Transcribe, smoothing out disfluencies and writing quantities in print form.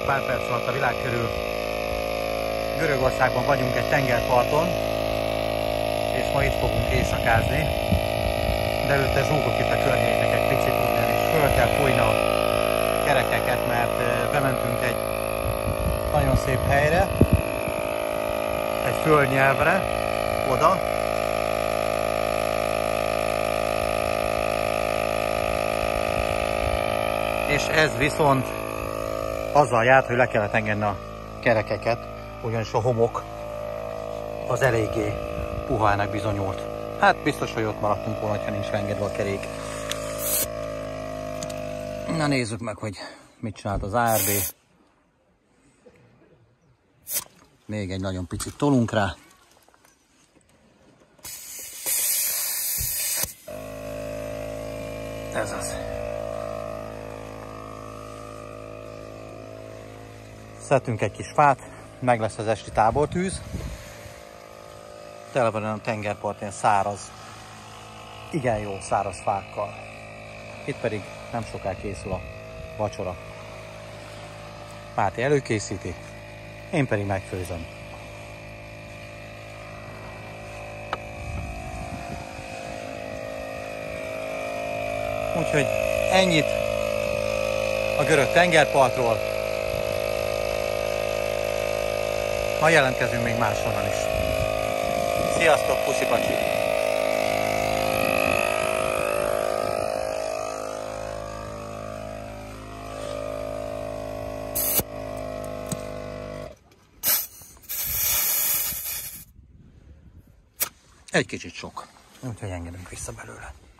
pár perc alatt a világ körül. Görögországban vagyunk egy tengerparton, és ma itt fogunk éjszakázni. De előtte zsúgok itt a környéknek egy picit, ugyanis föl kell fújni a kerekeket, mert bementünk egy nagyon szép helyre, egy földnyelvre, oda. És ez viszont azzal járt, hogy le kellett engedni a kerekeket, ugyanis a homok az eléggé puhának bizonyult. Hát biztos, hogy ott maradtunk volna, ha nincs engedve a kerék. Na nézzük meg, hogy mit csinált az ARB. Még egy nagyon picit tolunk rá. Ez az. Szedtünk egy kis fát, meg lesz az esti tábortűz. Tele van a tengerpartján száraz, igen jó száraz fákkal. Itt pedig nem soká készül a vacsora. Máté előkészíti, én pedig megfőzöm. Úgyhogy ennyit a görög tengerpartról. Ma jelentkezünk még máshonnan is. Sziasztok, puszi pacsi! Egy kicsit sok, úgyhogy engedünk vissza belőle.